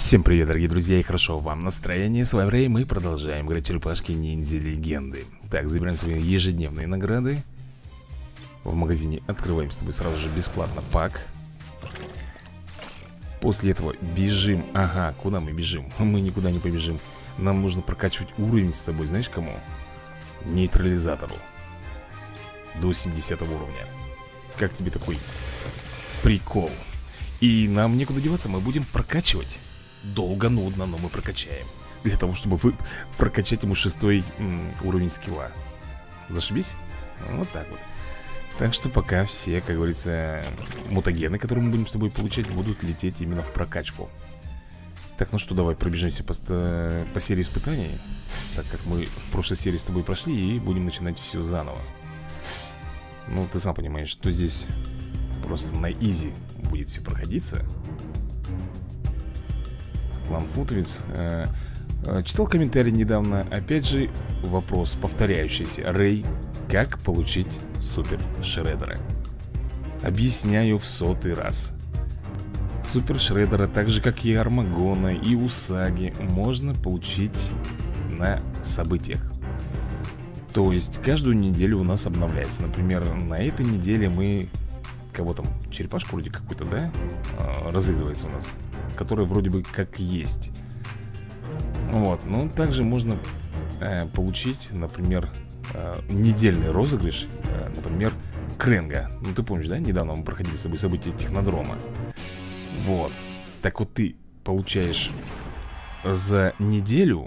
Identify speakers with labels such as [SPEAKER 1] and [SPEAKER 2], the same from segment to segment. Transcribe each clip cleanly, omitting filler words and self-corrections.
[SPEAKER 1] Всем привет, дорогие друзья, и хорошо вам настроение. С вами Рэй, мы продолжаем играть черепашки-ниндзя легенды. Так, забираем свои ежедневные награды. В магазине открываем с тобой сразу же бесплатно пак. После этого бежим. Ага, куда мы бежим? Мы никуда не побежим. Нам нужно прокачивать уровень с тобой, знаешь кому? Нейтрализатору. До 70 уровня. Как тебе такой прикол? И нам некуда деваться, мы будем прокачивать. Долго, нудно, но мы прокачаем. Для того, чтобы прокачать ему 6-й уровень скилла. Зашибись? Вот так вот. Так что пока все, как говорится, мутагены, которые мы будем с тобой получать, будут лететь именно в прокачку. Так, ну что, давай пробежимся по серии испытаний. Так как мы в прошлой серии с тобой прошли. И будем начинать все заново. Ну, ты сам понимаешь, что здесь просто на изи будет все проходиться. Клан Футовец. Читал комментарий недавно. Опять же вопрос повторяющийся. Рэй, как получить Супер Шреддера? Объясняю в 100-й раз. Супер Шреддера, так же как и Армагона и Усаги, можно получить на событиях. То есть каждую неделю у нас обновляется. Например, на этой неделе мы... Кого там? Черепашку вроде какой-то, да? Разыгрывается у нас. Которая вроде бы как есть. Вот, ну также можно получить, например, недельный розыгрыш. Например, Кренга. Ну ты помнишь, да? Недавно мы проходили с собой события Технодрома. Вот. Так вот ты получаешь за неделю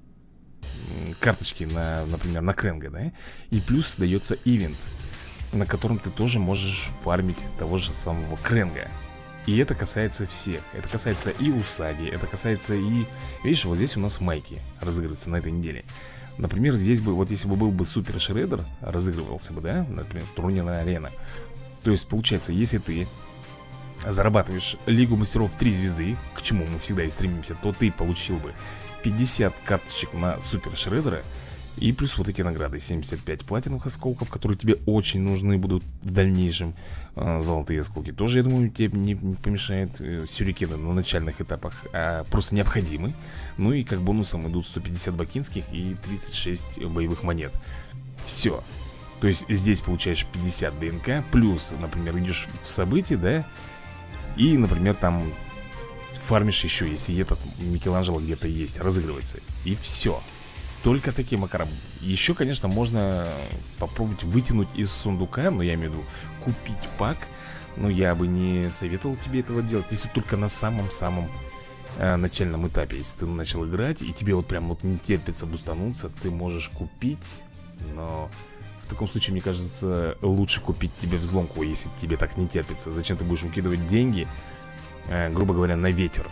[SPEAKER 1] карточки на, например, на Кренга, да? И плюс дается ивент, на котором ты тоже можешь фармить того же самого Кренга. И это касается всех. Это касается и Усаги, это касается и... Видишь, вот здесь у нас майки разыгрываются на этой неделе. Например, здесь бы, вот если бы был бы Супер Шреддер, разыгрывался бы, да? Например, турнирная арена. То есть, получается, если ты зарабатываешь Лигу Мастеров 3 звезды, к чему мы всегда и стремимся, то ты получил бы 50 карточек на Супер Шреддера. И плюс вот эти награды, 75 платиновых осколков, которые тебе очень нужны будут в дальнейшем. Золотые осколки тоже, я думаю, тебе не помешает. Сюрикены на начальных этапах просто необходимы. Ну и как бонусом идут 150 бакинских и 36 боевых монет. Все. То есть здесь получаешь 50 ДНК. Плюс, например, идешь в событие, да. И, например, там фармишь еще, если этот Микеланджело где-то есть, разыгрывается. И все. Только таким макаром. Еще, конечно, можно попробовать вытянуть из сундука, но я имею в виду купить пак. Но я бы не советовал тебе этого делать, если только на самом-самом начальном этапе. Если ты начал играть и тебе вот прям вот не терпится бустануться, ты можешь купить. Но в таком случае, мне кажется, лучше купить тебе взломку, если тебе так не терпится. Зачем ты будешь выкидывать деньги, грубо говоря, на ветер?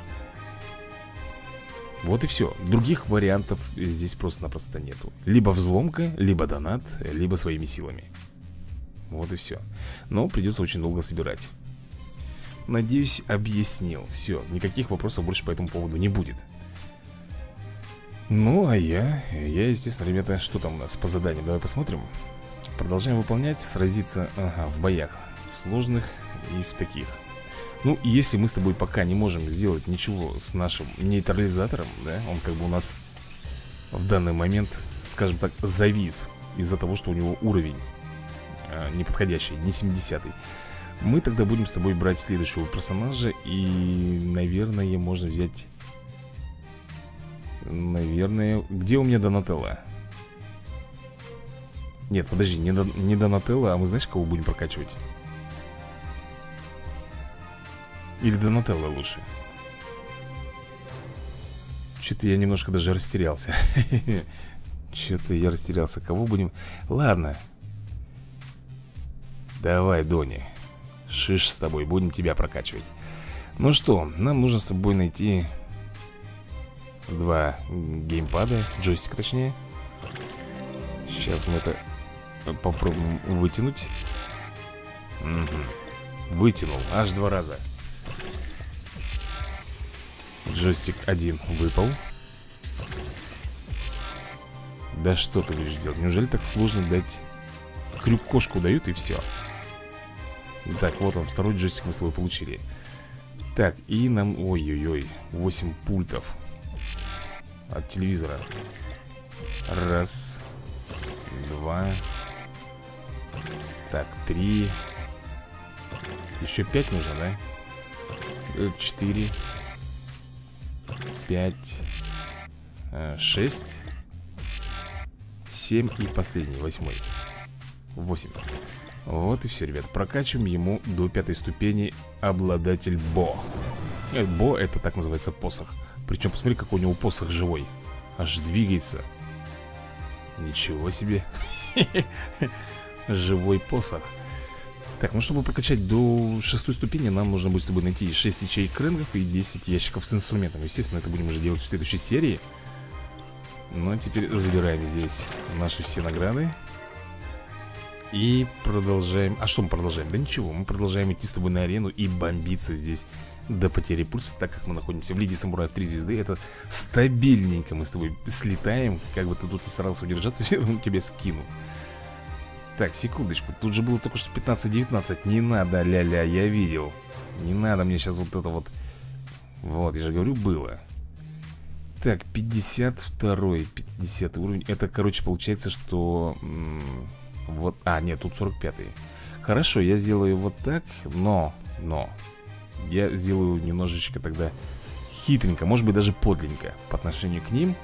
[SPEAKER 1] Вот и все. Других вариантов здесь просто-напросто нету. Либо взломка, либо донат, либо своими силами. Вот и все. Но придется очень долго собирать. Надеюсь, объяснил. Все, никаких вопросов больше по этому поводу не будет. Ну, а я, естественно, ребята, что там у нас по заданиям? Давай посмотрим. Продолжаем выполнять, сразиться, в боях. В сложных и в таких. Ну, если мы с тобой пока не можем сделать ничего с нашим нейтрализатором, да, он как бы у нас в данный момент, скажем так, завис из-за того, что у него уровень неподходящий, не 70-й. Мы тогда будем с тобой брать следующего персонажа. И, наверное, можно взять... Наверное... Где у меня Донателло? Нет, подожди, не Донателло, а мы знаешь, кого будем прокачивать? Или Донателло лучше? Что-то я немножко даже растерялся. Что-то я растерялся. Кого будем... Ладно. Давай, Дони. Шиш с тобой, будем тебя прокачивать. Ну что, нам нужно с тобой найти 2 геймпада, джойстика точнее. Сейчас мы это попробуем вытянуть. Вытянул, аж 2 раза. Джойстик 1 выпал. Да что ты будешь делать? Неужели так сложно дать? Крюк-кошку дают и все. Так, вот он, второй джойстик мы с тобой получили. Так, и нам... Ой-ой-ой, 8 пультов от телевизора. Раз. Два. Так, 3. Еще 5 нужно, да? 4. 5. 6. 7 и последний, 8. 8. Вот и все, ребят. Прокачиваем ему до 5 ступени обладатель Бо. Бо — это так называется посох. Причем посмотри, какой у него посох живой. Аж двигается. Ничего себе. Живой посох. Так, ну чтобы прокачать до 6 ступени, нам нужно будет с тобой найти 6 ячеек крэнгов и 10 ящиков с инструментом. Естественно, это будем уже делать в следующей серии. Ну а теперь забираем здесь наши все награды. И продолжаем. А что мы продолжаем? Да ничего, мы продолжаем идти с тобой на арену и бомбиться здесь до потери пульса, так как мы находимся в Лиге Самураев 3 звезды. Это стабильненько мы с тобой слетаем. Как бы ты тут не старался удержаться, все равно тебя скинут. Так, секундочку, тут же было только что 15-19. Не надо, ля-ля, я видел. Не надо мне сейчас вот это вот. Вот, я же говорю, было. Так, 52-й, 50 уровень. Это, короче, получается, что... вот, нет, тут 45-й. Хорошо, я сделаю вот так, но я сделаю немножечко тогда хитренько, может быть даже подлинненько по отношению к ним.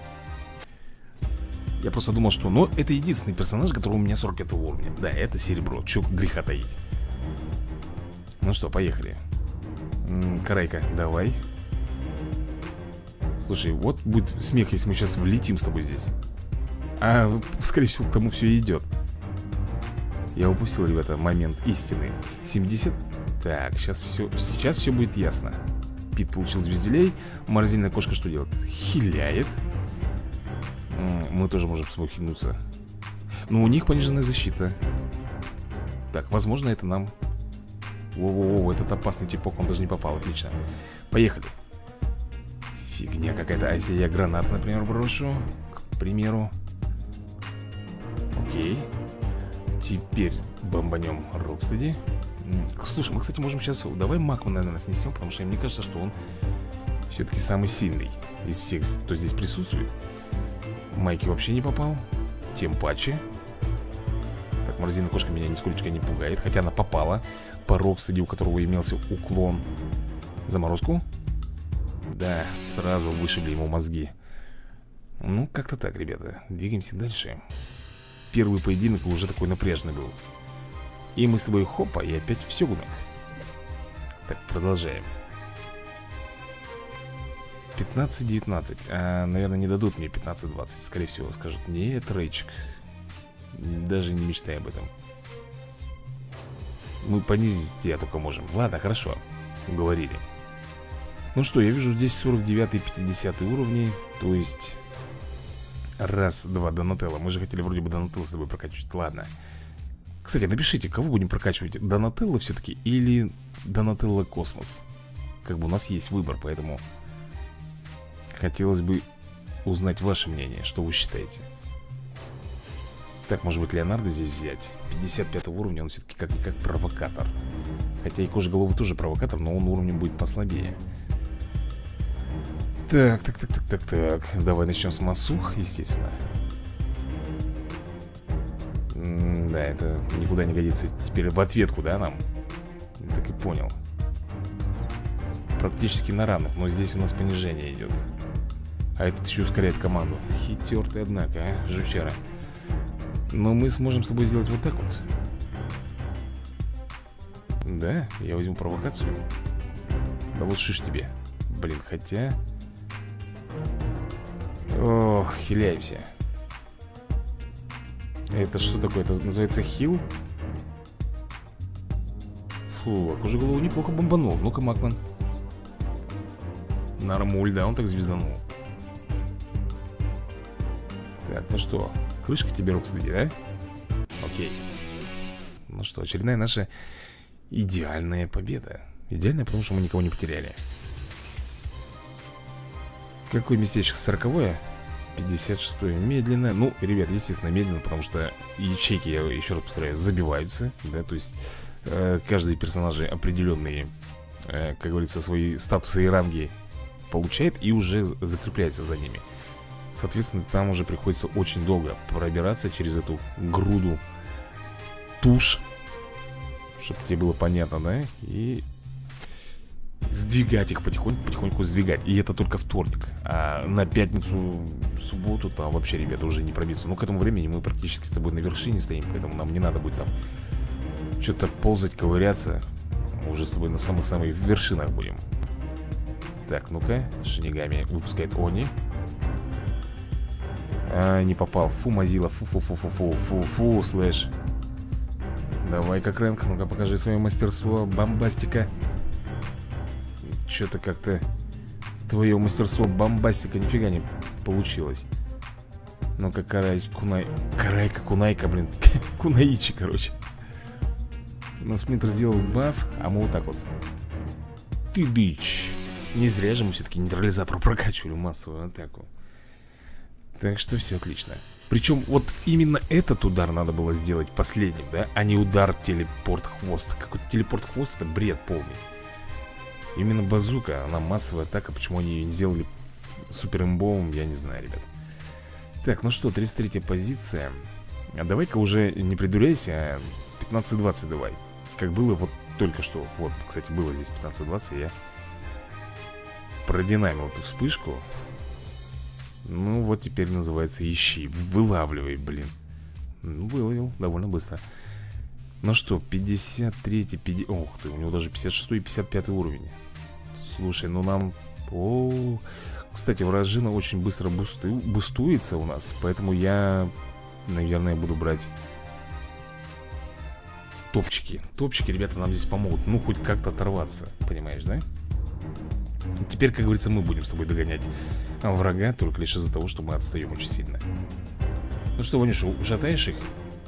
[SPEAKER 1] Я просто думал, что, это единственный персонаж, который у меня 45 уровня. Да, это серебро, чё греха таить. Ну что, поехали. Карайка, давай. Слушай, вот будет смех, если мы сейчас влетим с тобой здесь. Скорее всего, к тому все и идет. Я упустил, ребята, момент истины. 70. Так, сейчас все будет ясно. Пит получил звездюлей. Морозильная кошка что делает? Хиляет. Мы тоже можем с собой хильнуться. Но у них пониженная защита. Так, возможно, это нам... Воу-воу-воу, этот опасный типок, он даже не попал, отлично. Поехали. Фигня какая-то. А если я гранат, например, брошу? К примеру. Окей. Теперь бомбанем Рокстеди. Слушай, мы, кстати, можем сейчас... Давай Маку, наверное, снесем, потому что мне кажется, что он все-таки самый сильный из всех, кто здесь присутствует. Майки вообще не попал. Тем паче. Так, морозильная кошка меня нисколько не пугает. Хотя она попала по Рокстеди, у которого имелся уклон. Заморозку. Да, сразу вышибли ему мозги. Ну, как-то так, ребята. Двигаемся дальше. Первый поединок уже такой напряжный был. И мы с тобой хопа, и опять в сёгунах. Так, продолжаем. 15-19. Наверное, не дадут мне 15-20. Скорее всего, скажут: нет, Рейчик, даже не мечтай об этом. Мы понизить тебя только можем. Ладно, хорошо, уговорили. Ну что, я вижу здесь 49-50 уровни. То есть... Раз-два, Донателло. Мы же хотели вроде бы Донателло с тобой прокачивать. Ладно. Кстати, напишите, кого будем прокачивать, Донателло все-таки или Донателло Космос. Как бы у нас есть выбор, поэтому хотелось бы узнать ваше мнение. Что вы считаете? Так, может быть, Леонардо здесь взять? 55 уровня, он все-таки как-никак провокатор. Хотя и Кожеголовый тоже провокатор, но он уровнем будет послабее. Так. Давай начнем с Масух, естественно. Да, это никуда не годится. Теперь в ответку, да, нам? Я так и понял. Практически на равных, но здесь у нас понижение идет. А этот еще ускоряет команду. Хитер ты, однако, жучара. Но мы сможем с тобой сделать вот так вот. Да, я возьму провокацию. Да вот шиш тебе. Блин, хотя... Ох, хиляемся. Это что такое? Это называется хил? Фу, а Кожеголову неплохо бомбанул. Ну-ка, Макман. Нормуль, да, он так звезданул. Так, ну что, крышка тебе, Рокстеди, да? Окей. Ну что, очередная наша идеальная победа. Идеальная, потому что мы никого не потеряли. Какое местечко? 40-е? 56-е. Медленно. Ну, ребят, естественно, медленно, потому что ячейки, я еще раз повторяю, забиваются. Да, то есть каждый персонаж определенные как говорится, свои статусы и ранги получает и уже закрепляется за ними. Соответственно, там уже приходится очень долго пробираться через эту груду туш, чтобы тебе было понятно, да? И сдвигать их потихоньку сдвигать. И это только вторник. А на пятницу, субботу там вообще, ребята, уже не пробиться. Но к этому времени мы практически с тобой на вершине стоим, поэтому нам не надо будет там что-то ползать, ковыряться. Мы уже с тобой на самых-самых вершинах будем. Так, ну-ка, Шинигами выпускает Они. Не попал. Фу, Мазила, фу, слэш. Давай-ка, Крэнк, ну-ка покажи свое мастерство, бомбастика. Что-то как-то твое мастерство бомбастика нифига не получилось. Ну-ка, Карайка, Кунайка, блин. Кунаичи, короче. Но Сплинтер сделал баф, а мы вот так вот. Ты бич. Не зря же мы все-таки нейтрализатор прокачивали массовую атаку. Так что все отлично. Причем вот именно этот удар надо было сделать последним, да? А не удар телепорт-хвост. Какой-то телепорт-хвост — это бред полный. Именно базука, она массовая атака. Почему они ее не сделали супер-имбовым, я не знаю, ребят. Так, ну что, 33-я позиция. А давай-ка уже не придуряйся, а 15-20 давай. Как было вот только что. Вот, кстати, было здесь 15-20. Я продинамил эту вспышку. Ну вот теперь называется ищи. Вылавливай, блин. Ну, выловил довольно быстро. Ну что, 53-й, 50... Ох ты, у него даже 56-й и 55-й уровень. Слушай, ну нам... Кстати, вражина очень быстро бустуется у нас. Поэтому я, наверное, буду брать топчики. Топчики, ребята, нам здесь помогут. Ну, хоть как-то оторваться, понимаешь, да? Теперь, как говорится, мы будем с тобой догонять врага только лишь из-за того, что мы отстаем очень сильно. Ну что, Ванюша, ушатаешь их?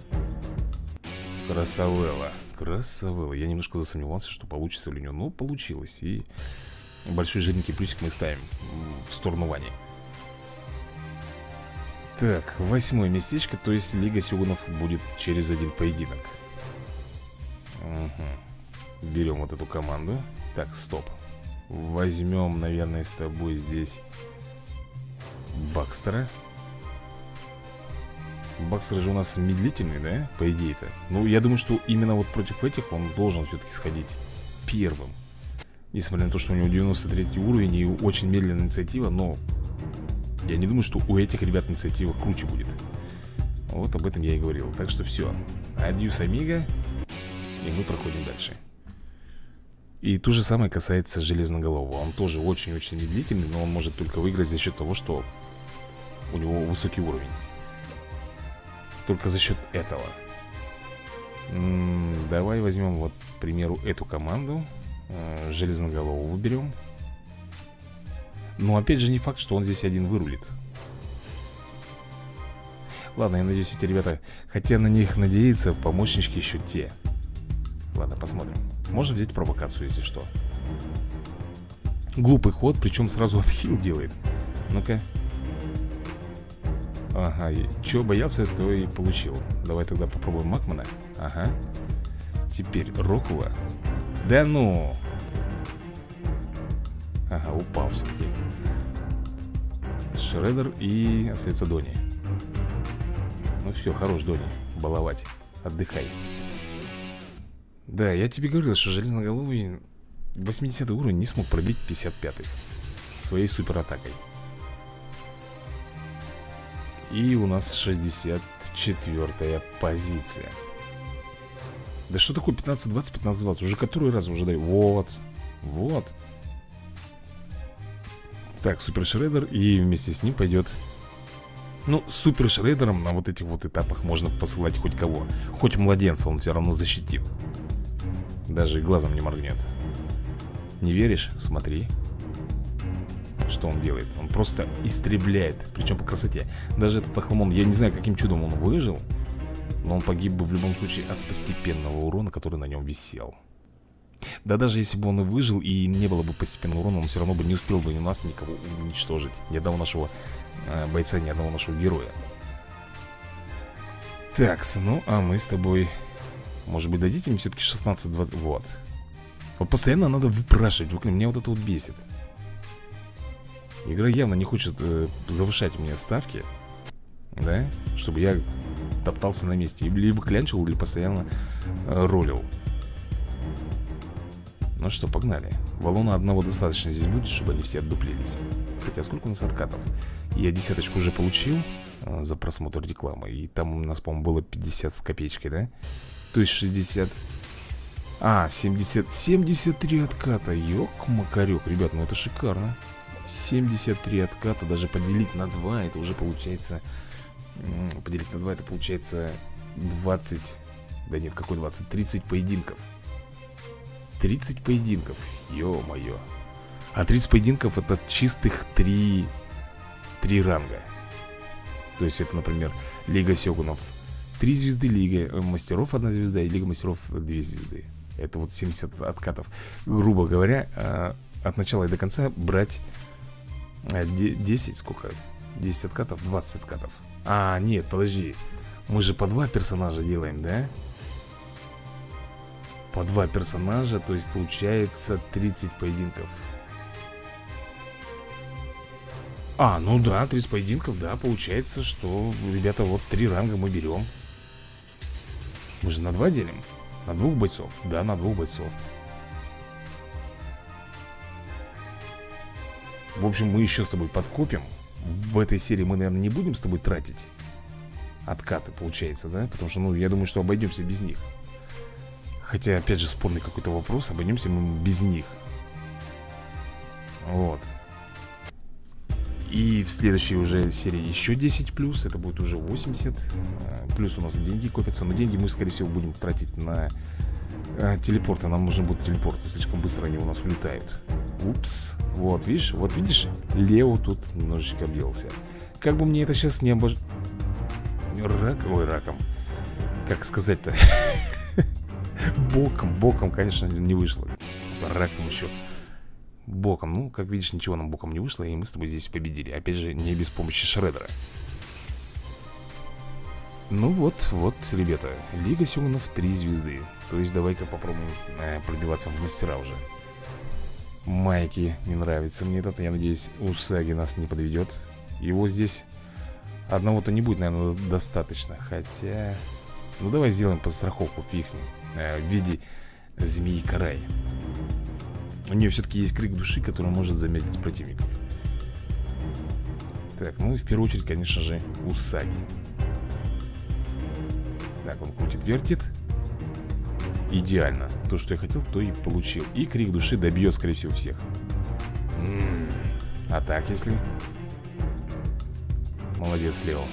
[SPEAKER 1] Красавелла. Красавелла. Я немножко засомневался, что получится ли у него. Но получилось. И большой жирненький плюсик мы ставим в сторону Вани. Так, 8-е местечко. То есть Лига Сёгунов будет через один поединок. Угу. Берем вот эту команду. Так, стоп. Возьмем, наверное, с тобой здесь Бакстера. Бакстер же у нас медлительный, да? По идее-то. Ну, я думаю, что именно вот против этих он должен все-таки сходить первым. Несмотря на то, что у него 93 уровень и очень медленная инициатива. Но я не думаю, что у этих ребят инициатива круче будет. Вот об этом я и говорил. Так что все. Адьюс, амиго. И мы проходим дальше. И то же самое касается Железноголового. Он тоже очень-очень медлительный, но он может только выиграть за счет того, что у него высокий уровень. Только за счет этого. Давай возьмем вот, к примеру, эту команду. Железноголового выберем. Но опять же не факт, что он здесь один вырулит. Ладно, я надеюсь, эти ребята, хотя на них надеяться, помощнички еще те. Ладно, посмотрим. Можно взять провокацию, если что. Глупый ход, причем сразу отхил делает. Ну-ка. Ага, и чего боялся, то и получил. Давай тогда попробуем Макмана. Ага. Теперь Рокула. Да ну. Ага, упал все-таки. Шреддер и остается Дони. Ну все, хорош, Дони. Баловать. Отдыхай. Да, я тебе говорил, что Железноголовый 80 уровень не смог пробить 55-й своей суператакой. И у нас 64-я позиция. Да что такое 15-20, 15-20? Уже который раз уже даю. Вот. Вот. Так, Супер Шреддер. И вместе с ним пойдет. Ну, с Супер Шреддером на вот этих вот этапах можно посылать хоть кого. Хоть младенца, он все равно защитит. Даже глазом не моргнет. Не веришь? Смотри. Что он делает? Он просто истребляет. Причем по красоте. Даже этот Ахламон, я не знаю, каким чудом он выжил, но он погиб бы в любом случае от постепенного урона, который на нем висел. Да даже если бы он и выжил, и не было бы постепенного урона, он все равно бы не успел бы ни нас, никого уничтожить. Ни одного нашего бойца, ни одного нашего героя. Так, ну а мы с тобой... Может быть, дадите мне все-таки 16-20... Вот. Вот постоянно надо выпрашивать. Меня вот это вот бесит. Игра явно не хочет завышать мне ставки, да, чтобы я топтался на месте. Либо клянчил, или постоянно ролил. Ну что, погнали. Валуна одного достаточно здесь будет, чтобы они все отдуплились. Кстати, а сколько у нас откатов? Я 10 уже получил за просмотр рекламы. И там у нас, по-моему, было 50 с копеечкой, да? То есть 60. 73 отката. Ёк-макарёк, ребят, ну это шикарно. 73 отката, даже поделить на 2, это уже получается... Поделить на 2, это получается 20... Да нет, какой 20? 30 поединков. 30 поединков, ё-моё. А 30 поединков это чистых 3 ранга. То есть это, например, Лига Сёгунов 3 звезды, Лига Мастеров 1 звезда и Лига Мастеров 2 звезды. Это вот 70 откатов. Грубо говоря, от начала и до конца брать 10, сколько? 10 откатов, 20 откатов. Нет, подожди. Мы же по 2 персонажа делаем, да? По 2 персонажа, то есть получается 30 поединков. Ну да, 30 поединков, да, получается, что, ребята, вот 3 ранга мы берем. Мы же на 2 делим. На 2 бойцов, да, на 2 бойцов. В общем, мы еще с тобой подкопим. В этой серии мы, наверное, не будем с тобой тратить откаты, получается, да? Потому что, ну, я думаю, что обойдемся без них. Хотя, опять же, спорный какой-то вопрос. Обойдемся мы без них. Вот. И в следующей уже серии еще 10 плюс. Это будет уже 80. Плюс у нас деньги копятся. Но деньги мы, скорее всего, будем тратить на телепорты. Нам нужен будет телепорт. Слишком быстро они у нас улетают. Упс. Вот видишь, Лео тут немножечко объелся. Как бы мне это сейчас не раком. Как сказать-то? Боком, конечно, не вышло. Раком еще. Боком, ну, как видишь, ничего нам боком не вышло. И мы с тобой здесь победили. Опять же, не без помощи Шреддера. Ну вот, ребята, Лига Сёгунов 3 звезды. То есть давай-ка попробуем пробиваться в мастера уже. Майки, не нравится мне этот. Я надеюсь, Усаги нас не подведет. Его здесь одного-то не будет, наверное, достаточно. Хотя... Ну давай сделаем подстраховку, фиг с ним. В виде змеи Карай. У нее все-таки есть крик души, который может замедлить противников. Так, ну и в первую очередь, конечно же, Усаги. Так, он крутит-вертит. Идеально. То, что я хотел, то и получил. И крик души добьет, скорее всего, всех. А так, если... Молодец, Лео.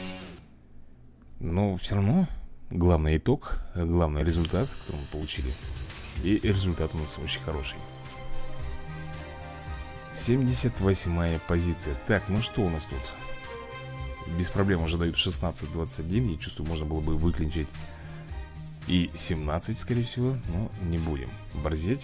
[SPEAKER 1] Но все равно главный итог, главный результат, который мы получили. И результат у нас очень хороший. 78-я позиция. Так, ну что у нас тут? Без проблем уже дают 16-21. Я чувствую, можно было бы выклинчить и 17, скорее всего. Но не будем борзеть.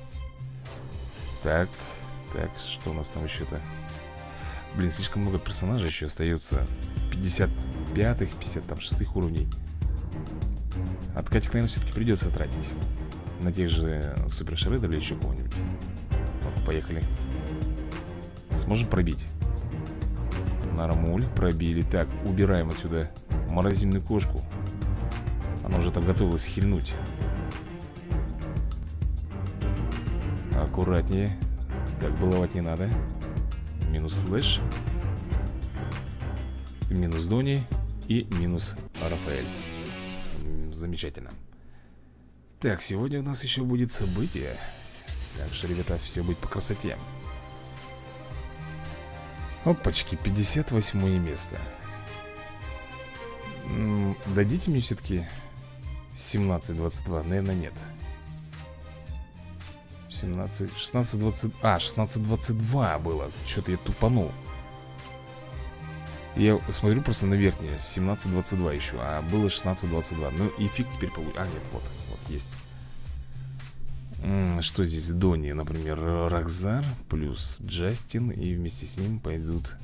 [SPEAKER 1] Так, что у нас там еще-то? Блин, слишком много персонажей еще остается. 55-х, 56-х уровней. Откатик, наверное, все-таки придется тратить. На тех же Супер Шреддер или еще кого-нибудь. Вот, поехали. Сможем пробить? Нормуль, пробили. Так, убираем отсюда морозильную кошку. Она уже там готовилась хильнуть. Аккуратнее. Так, баловать не надо. Минус Слэш. Минус Дони. И минус Рафаэль. Замечательно. Так, сегодня у нас еще будет событие. Так что, ребята, все будет по красоте. Опачки, 58 место. Дадите мне все-таки 17-22? Наверное, нет. 16-20... 16-22 было. Что-то я тупанул. Я смотрю просто на верхнее. 17-22 еще. А было 16-22. Ну и фиг теперь получится. Нет, вот есть. Что здесь? Дони, например, Рокзар плюс Джастин. И вместе с ним пойдут...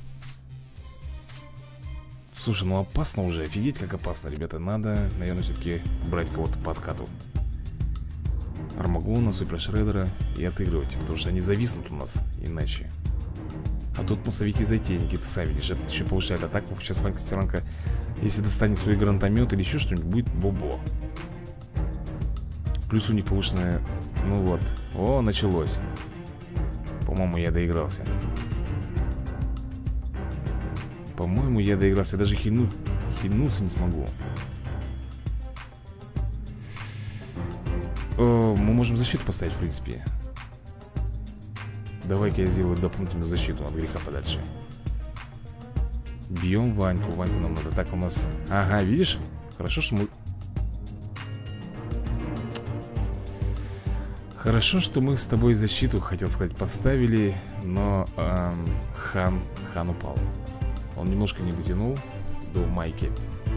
[SPEAKER 1] Слушай, ну опасно уже. Офигеть, как опасно, ребята. Надо, наверное, все-таки брать кого-то по откату. Армагона, Супер Шреддера и отыгрывать, потому что они зависнут у нас иначе. А тут массовики затейники, ты сам видишь, это еще повышает атаку. Сейчас Ванька Стиранка, если достанет свой гранатомет или еще что-нибудь, будет бобо. Плюс у них повышенная... Ну вот, о, началось. По-моему, я доигрался. По-моему, я доигрался. Я даже хильнуться не смогу. Мы можем защиту поставить, в принципе. Давай-ка я сделаю дополнительную защиту от греха подальше. Бьем Ваньку. Ваньку нам надо. Так у нас... Ага, видишь? Хорошо, что мы... Хорошо, что мы с тобой защиту, хотел сказать, поставили. Но Хан упал. Он немножко не дотянул до майки.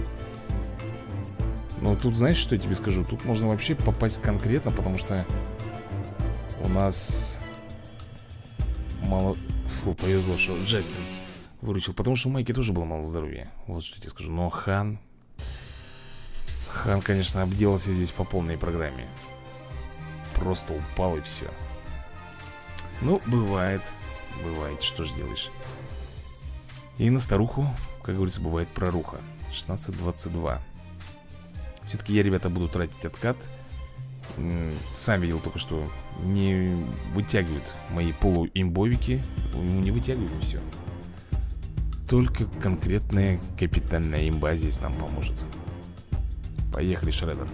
[SPEAKER 1] Но тут, знаешь, что я тебе скажу? Тут можно вообще попасть конкретно, потому что у нас мало... Фу, повезло, что Джастин выручил. Потому что у Майки тоже было мало здоровья. Вот что я тебе скажу. Но Хан, конечно, обделался здесь по полной программе. Просто упал и все. Ну, бывает. Бывает, что ж делаешь. И на старуху, как говорится, бывает проруха. 16-22. Все-таки я, ребята, буду тратить откат. Сам видел только что не вытягивают мои полуимбовики. Не вытягивают и все. Только конкретная капитальная имба здесь нам поможет. Поехали, Шреддер.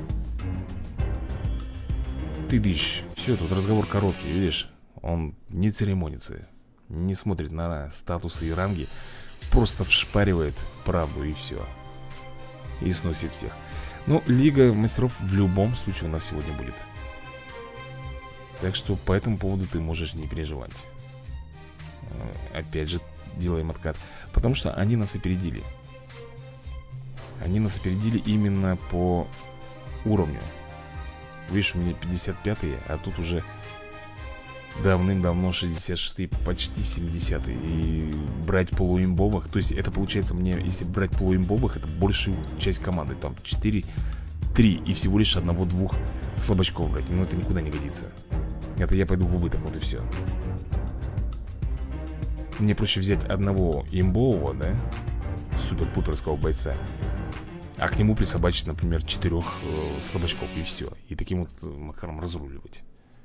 [SPEAKER 1] Ты дышь. Все, тут разговор короткий, видишь? Он не церемонится, не смотрит на статусы и ранги. Просто вшпаривает правду и все. И сносит всех. Ну, Лига Мастеров в любом случае у нас сегодня будет. Так что по этому поводу ты можешь не переживать. Опять же, делаем откат. Потому что они нас опередили. Они нас опередили именно по уровню. Видишь, у меня 55-е, а тут уже давным-давно 66-е, почти 70-е. И брать полуимбовых, то есть это получается мне, если брать полуимбовых, это большая часть команды. Там 4-3 и всего лишь одного-двух слабачков брать. Но это никуда не годится. Это я пойду в убыток, вот и все. Мне проще взять одного имбового, да, супер-пуперского бойца, а к нему присобачить, например, 4 слабачков и все. И таким вот макаром разруливать.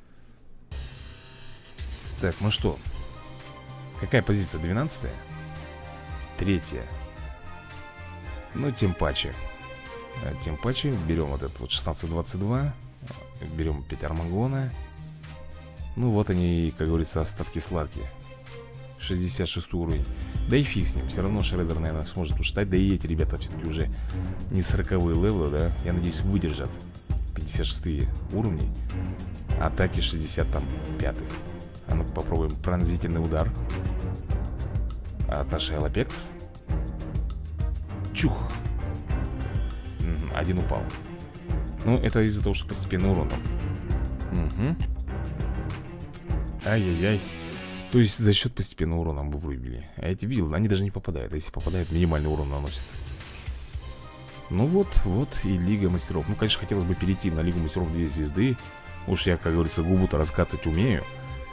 [SPEAKER 1] Так, ну что? Какая позиция? 12-я? 3-я. Ну, тем паче. Тем паче. Берем вот этот вот 16-22. Берем 5 Армагона. Ну, вот они, как говорится, остатки сладкие. 66 уровень. Да и фиг с ним. Все равно Шреддер, наверное, сможет ушатать. Да и эти ребята все-таки уже не 40-е левелы, да? Я надеюсь, выдержат 56 уровни. Атаки 65-х. А ну-ка попробуем пронзительный удар от нашей Алапекс. Чух. Один упал. Ну, это из-за того, что постепенный урон там. Угу. Ай-яй-яй. То есть за счет постепенного урона мы вырубили. А эти видел, они даже не попадают. А если попадают, минимальный урон наносят. Ну вот, вот и Лига Мастеров. Ну, конечно, хотелось бы перейти на Лигу Мастеров 2 звезды. Уж я, как говорится, губу-то раскатывать умею.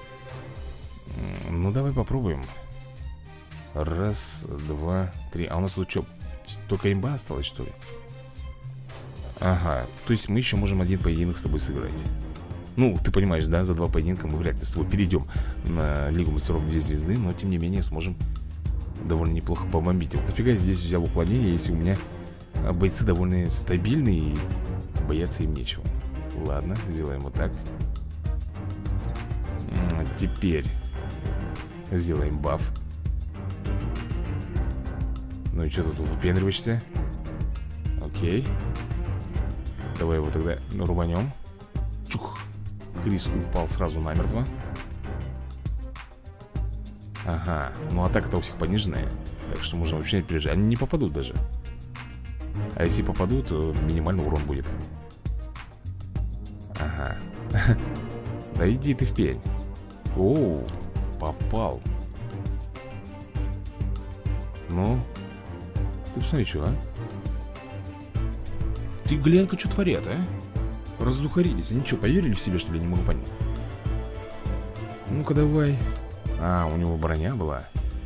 [SPEAKER 1] Ну, давай попробуем. 1, 2, 3. А у нас тут что, только имба осталась, что ли? Ага, то есть мы еще можем один поединок с тобой сыграть. Ну, ты понимаешь, да, за 2 поединка мы вряд ли с тобой перейдем на Лигу Мастеров 2 звезды. Но, тем не менее, сможем довольно неплохо побомбить. Вот нафига я здесь взял уклонение, если у меня бойцы довольно стабильные и бояться им нечего. Ладно, сделаем вот так. Теперь сделаем баф. Ну и что ты тут выпендриваешься? Окей. Давай его тогда рубанем. Чух. Крис упал сразу намертво. Ага, ну атака-то у всех пониженная. Так что можно вообще не переживать. Они не попадут даже. А если попадут, то минимальный урон будет. Ага. Да иди ты в пень. Оу, попал. Ну, ты посмотри, что, а? Ты глянь-ка, что творят, а? раздухарились. Они что, поверили в себя, что ли? Я не могу понять. Ну-ка, давай. А, у него броня была.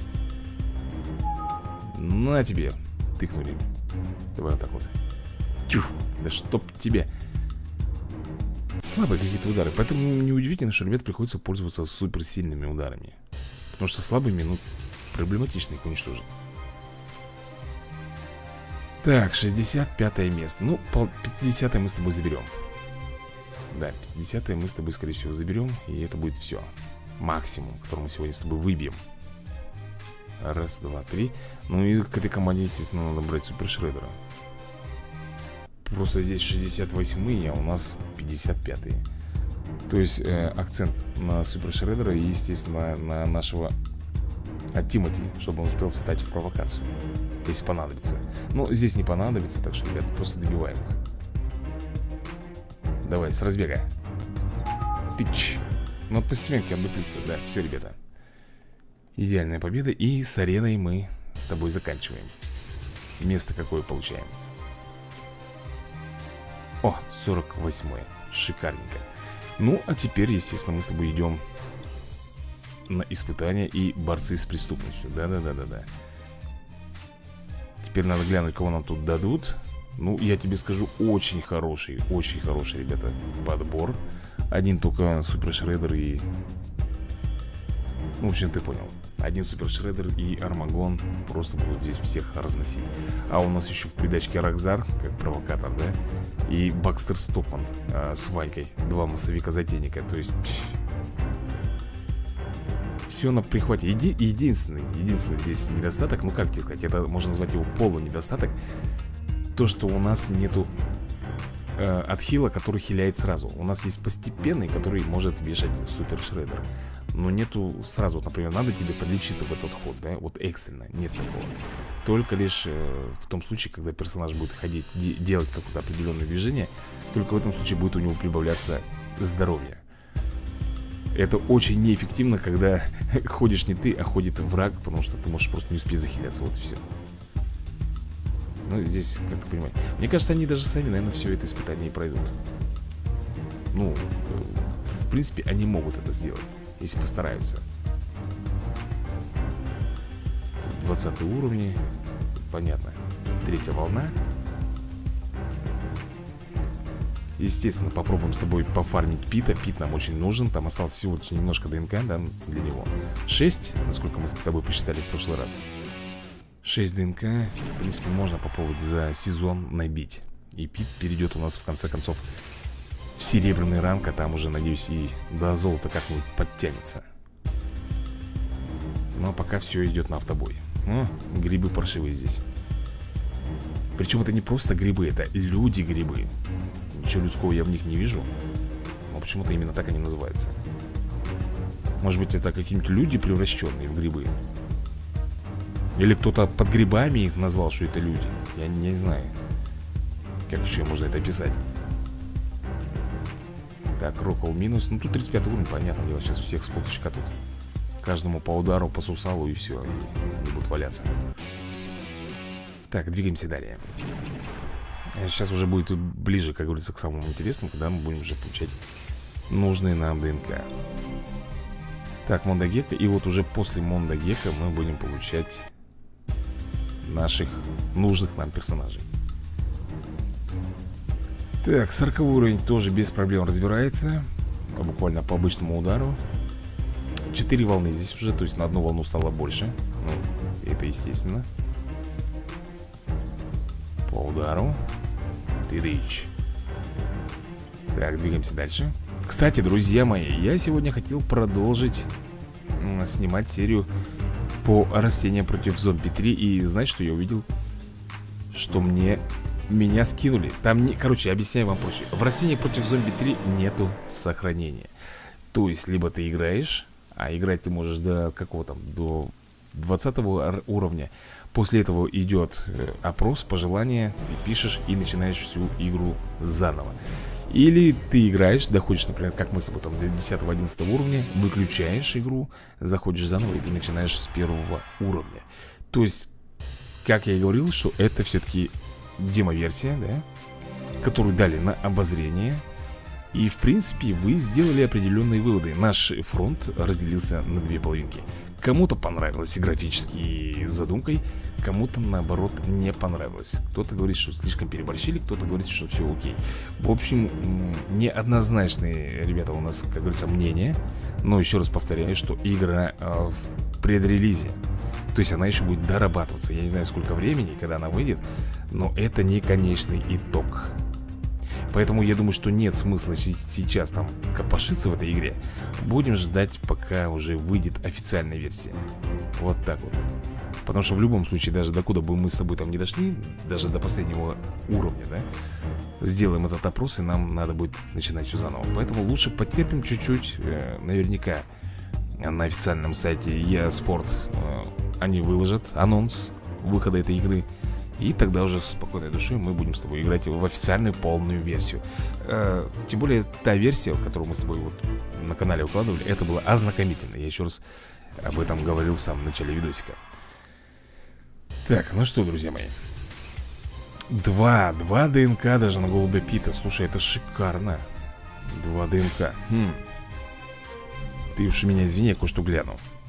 [SPEAKER 1] На тебе. Тыкнули. Давай вот так вот. Тюх, да чтоб тебе. Слабые какие-то удары. Поэтому неудивительно, что ребят приходится пользоваться суперсильными ударами. Потому что слабыми, ну, проблематично их уничтожить. Так, 65 место. Ну, 50 мы с тобой заберем. Да, 50 мы с тобой, скорее всего, заберем. И это будет все. Максимум, который мы сегодня с тобой выбьем. Раз, два, три. Ну и к этой команде, естественно, надо брать Супер Шреддера. Просто здесь 68-е, а у нас 55-е. То есть акцент на Супер Шреддера и, естественно, на нашего Тимоти, чтобы он успел встать в провокацию, если понадобится. Но здесь не понадобится, так что, ребята, просто добиваем их. Давай, с разбега. Тыч. Ну, по стеменке облеплиться, да, все, ребята. Идеальная победа. И с ареной мы с тобой заканчиваем. Место какое получаем? О, 48-е. Шикарненько. Ну, а теперь, естественно, мы с тобой идем на испытания и борцы с преступностью. Да-да-да-да-да. Теперь надо глянуть, кого нам тут дадут. Ну, я тебе скажу, очень хороший, ребята, подбор. Один только Супер Шреддер и... Ну, в общем, ты понял. Один Супер Шреддер и Армагон просто будут здесь всех разносить. А у нас еще в придачке Рокзар, как провокатор, да? И Бакстер Стокман с Ванькой. Два массовика-затейника. То есть... Все на прихвате. Единственный здесь недостаток, ну как тебе сказать, это можно назвать его полунедостаток. То, что у нас нету отхила, который хиляет сразу. У нас есть постепенный, который может вешать Супер Шреддер. Но нету сразу, вот, например, надо тебе подлечиться в этот ход, да, вот экстренно, нет такого. Только лишь в том случае, когда персонаж будет ходить, делать какое-то определенное движение. Только в этом случае будет у него прибавляться здоровье. Это очень неэффективно, когда ходишь не ты, а ходит враг, потому что ты можешь просто не успеть захиляться, вот и все. Ну, здесь, как ты понимаешь, мне кажется, они даже сами, наверное, все это испытание и пройдут. Ну, в принципе, они могут это сделать, если постараются. 20 уровни. Понятно. Третья волна. Естественно, попробуем с тобой пофармить Пита. Пит нам очень нужен. Там осталось всего лишь немножко ДНК, да, для него. 6, насколько мы с тобой посчитали в прошлый раз. 6 ДНК. В принципе, можно попробовать за сезон набить. И Пит перейдет у нас, в конце концов, в серебряный ранг. А там уже, надеюсь, и до золота как-нибудь подтянется. Но пока все идет на автобой. О, грибы паршивые здесь. Причем это не просто грибы, это люди-грибы. Ничего людского я в них не вижу. Но почему-то именно так они называются. Может быть, это какие-нибудь люди, превращенные в грибы. Или кто-то под грибами их назвал, что это люди. Я не знаю, как еще можно это описать. Так, рокол минус. Ну, тут 35 уровень, понятное дело. Сейчас всех с полточка тут. Каждому по удару, по сусалу и все. И будут валяться. Так, двигаемся далее. Сейчас уже будет ближе, как говорится, к самому интересному, когда мы будем уже получать нужные нам ДНК. Так, Мондагека. И вот уже после Мондагека мы будем получать наших нужных нам персонажей. Так, 40 уровень тоже без проблем разбирается. Буквально по обычному удару. 4 волны здесь уже, то есть на одну волну стало больше. Ну, это естественно. По удару. Тырыч. Так, двигаемся дальше. Кстати, друзья мои, я сегодня хотел продолжить снимать серию по растениям против зомби 3. И знаете, что я увидел? Что меня скинули. Там не... Короче, объясняю вам проще. В растениях против зомби 3 нету сохранения. То есть, либо ты играешь, а играть ты можешь до какого там, до 20 уровня. После этого идет опрос, пожелания, ты пишешь и начинаешь всю игру заново. Или ты играешь, доходишь, например, как мы с тобой там до 10-11 уровня, выключаешь игру, заходишь заново и ты начинаешь с первого уровня. То есть, как я и говорил, что это все-таки демо-версия, да, которую дали на обозрение. И, в принципе, вы сделали определенные выводы. Наш фронт разделился на две половинки. Кому-то понравилось графической задумкой, кому-то, наоборот, не понравилось. Кто-то говорит, что слишком переборщили, кто-то говорит, что все окей. В общем, неоднозначные, ребята, у нас, как говорится, мнения. Но еще раз повторяю, что игра в предрелизе. То есть она еще будет дорабатываться. Я не знаю, сколько времени, когда она выйдет, но это не конечный итог. Поэтому я думаю, что нет смысла сейчас там копошиться в этой игре. Будем ждать, пока уже выйдет официальная версия. Вот так вот. Потому что в любом случае, даже докуда бы мы с тобой там не дошли, даже до последнего уровня, да, сделаем этот опрос, и нам надо будет начинать все заново. Поэтому лучше потерпим чуть-чуть. Наверняка на официальном сайте EA Sport они выложат анонс выхода этой игры. И тогда уже с спокойной душой мы будем с тобой играть в официальную полную версию. Тем более та версия, которую мы с тобой вот на канале укладывали, это была ознакомительная. Я еще раз об этом говорил в самом начале видосика. Так, ну что, друзья мои, Два ДНК даже на голубя Пита. Слушай, это шикарно. 2 ДНК. Ты уж меня извини, я кое-что гляну.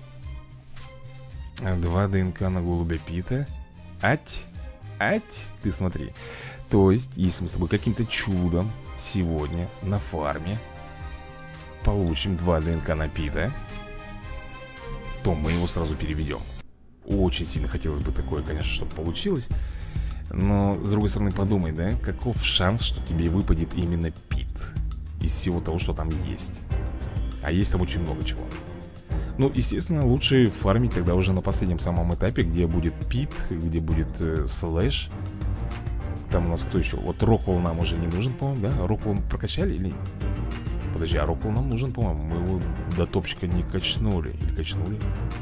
[SPEAKER 1] 2 ДНК на голубя Пита. Ать, ты смотри. То есть, если мы с тобой каким-то чудом сегодня на фарме получим 2 ДНК на Пита, то мы его сразу переведем. Очень сильно хотелось бы такое, конечно, чтобы получилось. Но, с другой стороны, подумай, да, каков шанс, что тебе выпадет именно Пит из всего того, что там есть. А есть там очень много чего. Ну, естественно, лучше фармить тогда уже на последнем самом этапе, где будет Пит, где будет Слэш. Там у нас кто еще? Вот Роквелл нам уже не нужен, по-моему, да? Роквелл мы прокачали или... Подожди, а Роквелл нам нужен, по-моему. Мы его до топчика не качнули. Или качнули?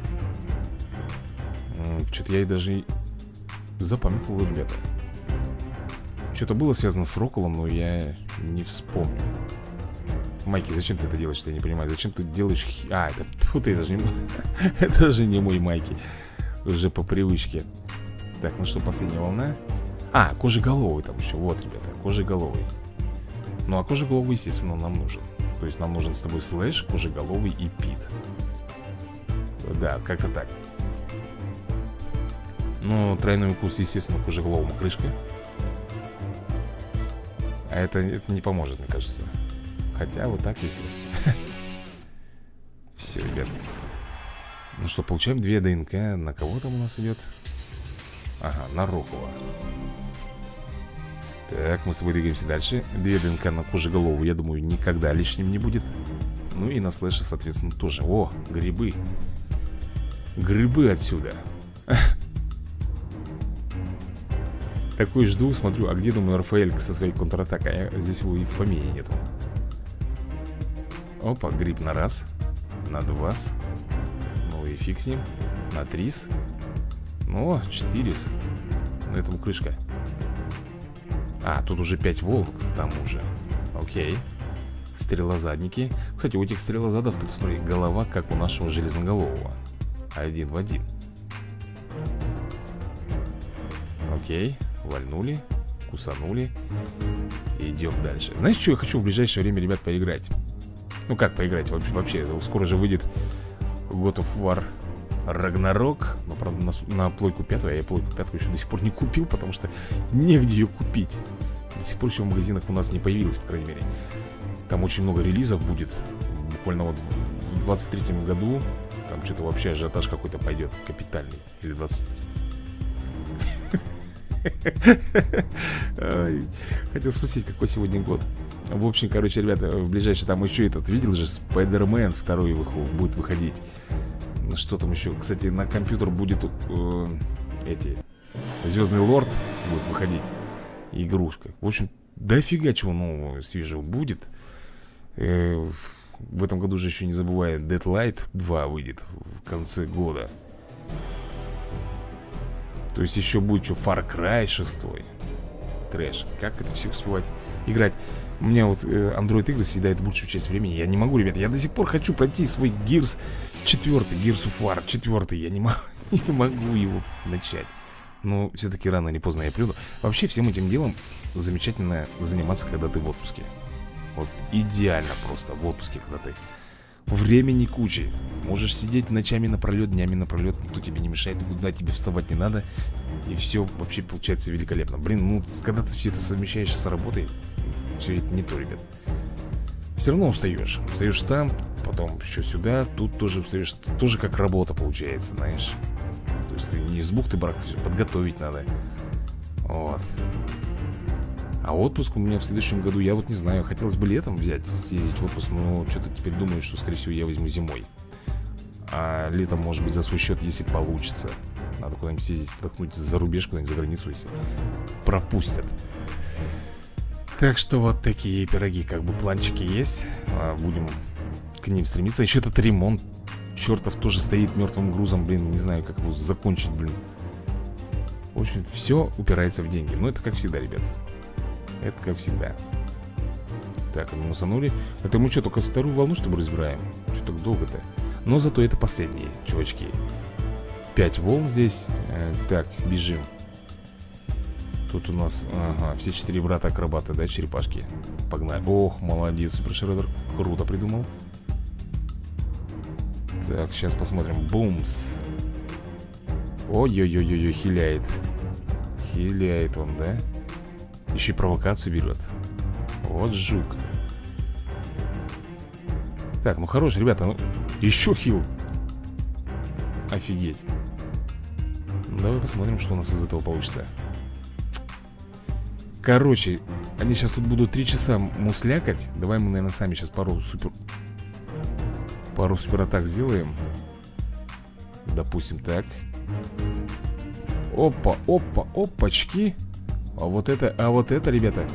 [SPEAKER 1] Что-то я и даже запамятовал, ребята. Что-то было связано с Роквеллом, но я не вспомню. Майки, зачем ты это делаешь, я не понимаю. Зачем ты делаешь... А, это... Фу, ты даже не... Это же не мой Майки. Уже по привычке. Так, ну что, последняя волна. А, кожеголовый там еще. Вот, ребята, кожеголовый. Ну, а кожеголовый, естественно, нам нужен. То есть нам нужен с тобой Слэш, кожеголовый и Пит. Да, как-то так. Ну, тройной укус, естественно, кожеголовому крышка. А это не поможет, мне кажется. Хотя вот так, если... Все, ребят. Ну что, получаем 2 ДНК. На кого там у нас идет? Ага, на Роквелла. Так, мы с тобой двигаемся дальше. 2 ДНК на кожеголову, я думаю, никогда лишним не будет. Ну и на Слэше, соответственно, тоже. О, грибы. Грибы отсюда. Такой жду, смотрю, а где, думаю, Рафаэлька со своей контратакой? А здесь его и в помине нету. Опа, гриб на раз. На 2. Ну и фиг с ним. На 3. Ну, 4. На этому крышка. А, тут уже 5 волк там уже. Окей. Стрелозадники. Кстати, у этих стрелозадов, ты посмотри, голова как у нашего железноголового. 1 в 1. Окей. Вальнули, кусанули. Идем дальше. Знаешь, что я хочу в ближайшее время, ребят, поиграть? Ну как поиграть? Вообще, скоро же выйдет God of War Ragnarok. Но, правда, на плойку 5. А я плойку 5 еще до сих пор не купил, потому что негде ее купить. До сих пор еще в магазинах у нас не появилась, по крайней мере. Там очень много релизов будет. Буквально вот в 23-м году. Там что-то вообще ажиотаж какой-то пойдет капитальный. Или 20... Хотел спросить, какой сегодня год. В общем, короче, ребята, в ближайший там еще этот, видел же, Спайдермен 2 будет выходить. Что там еще? Кстати, на компьютер будет Звездный Лорд будет выходить. Игрушка. В общем, дофига чего нового свежего будет. В этом году же еще не забывая, Deadlight 2 выйдет в конце года. То есть еще будет что, Far Cry 6. Трэш. Как это все успевать играть? У меня вот Android игры съедает большую часть времени. Я не могу, ребята. Я до сих пор хочу пройти свой Gears 4, Gears of War 4. Я не могу его начать. Но все-таки рано или поздно я приду. Вообще всем этим делом замечательно заниматься, когда ты в отпуске. Вот идеально просто в отпуске, когда ты времени кучи. Можешь сидеть ночами напролет, днями напролет. Никто тебе не мешает, никуда тебе вставать не надо. И все вообще получается великолепно. Блин, ну когда ты все это совмещаешь с работой, все это не то, ребят. Все равно устаешь. Устаешь там, потом еще сюда. Тут тоже устаешь. Тоже как работа получается, знаешь. То есть ты не с бухты-барахты, все подготовить надо. Вот. А отпуск у меня в следующем году, я вот не знаю, хотелось бы летом взять, съездить в отпуск, но что-то теперь думаю, что, скорее всего, я возьму зимой. А летом, может быть, за свой счет, если получится. Надо куда-нибудь съездить, отдохнуть за рубеж, куда-нибудь за границу, если пропустят. Так что вот такие пироги, как бы планчики есть. Будем к ним стремиться. Еще этот ремонт чертов тоже стоит мертвым грузом, блин, не знаю, как его закончить, блин. В общем, все упирается в деньги. Но это как всегда, ребят. Это как всегда. Так, минусанули. Это мы что, только вторую волну, что ли, разбираем? Что так долго-то? Но зато это последние, чувачки. 5 волн здесь. Так, бежим. Тут у нас, ага, все 4 брата-акробата, да, черепашки. Погнали. Ох, молодец, Супер Шреддер. Круто придумал. Так, сейчас посмотрим. Бумс. Ой-ой-ой-ой, хиляет. Хиляет он, да? Еще и провокацию берет. Вот жук. Так, ну хорош, ребята, ну еще хил. Офигеть. Ну, давай посмотрим, что у нас из этого получится. Короче, они сейчас тут будут 3 часа муслякать. Давай мы, наверное, сами сейчас пару суператак сделаем. Допустим, так. Опа, опа, опачки. А вот это, ребята.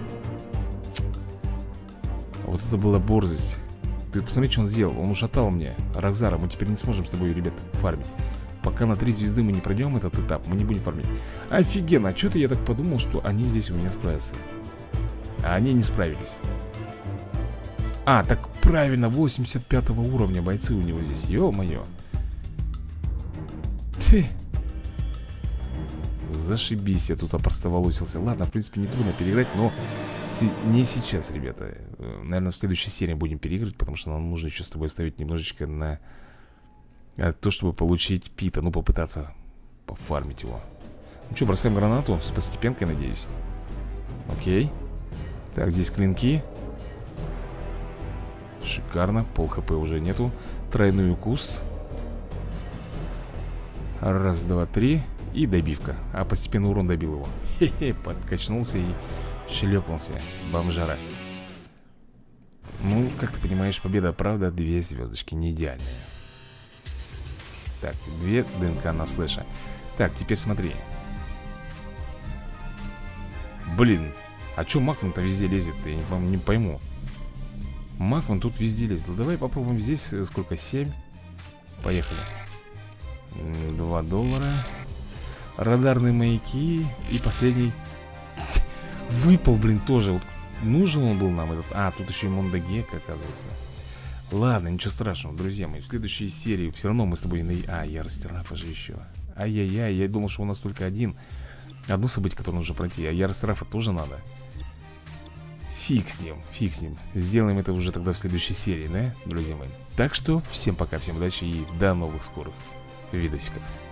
[SPEAKER 1] Вот это была борзость. Ты посмотри, что он сделал. Он ушатал мне Рокзара. Мы теперь не сможем с тобой, ребята, фармить. Пока на 3 звезды мы не пройдем этот этап, мы не будем фармить. Офигенно, а что-то я так подумал, что они здесь у меня справятся. А они не справились. А, так правильно, 85 уровня бойцы у него здесь. Ё-моё. Ты. Зашибись, я тут опростоволосился. Ладно, в принципе, не трудно переиграть, но не сейчас, ребята. Наверное, в следующей серии будем переигрывать, потому что нам нужно еще с тобой оставить немножечко на то, чтобы получить Пита. Ну, попытаться пофармить его. Ну что, бросаем гранату с постепенкой, надеюсь. Окей. Так, здесь клинки. Шикарно, пол хп уже нету. Тройной укус. Раз, два, три. И добивка. А постепенно урон добил его. Хе-хе, подкачнулся и шлепнулся. Бомжара. Ну, как ты понимаешь, победа, правда, 2 звездочки, не идеальная. Так, 2 ДНК на слэша. Так, теперь смотри. Блин, а чё Макман-то везде лезет? Я не пойму. Макман тут везде лезет. Давай попробуем здесь. Сколько? 7. Поехали. $2. Радарные маяки. И последний. Выпал, блин, тоже. Вот нужен он был нам этот. А, тут еще и Мондагек, оказывается. Ладно, ничего страшного, друзья мои. В следующей серии все равно мы с тобой... А, ярость Рафа же еще. Ай-яй-яй, я думал, что у нас только одно событие, которое нужно пройти. А ярость Рафа тоже надо. Фиг с ним, фиг с ним. Сделаем это уже тогда в следующей серии, да, друзья мои? Так что всем пока, всем удачи и до новых скорых видосиков.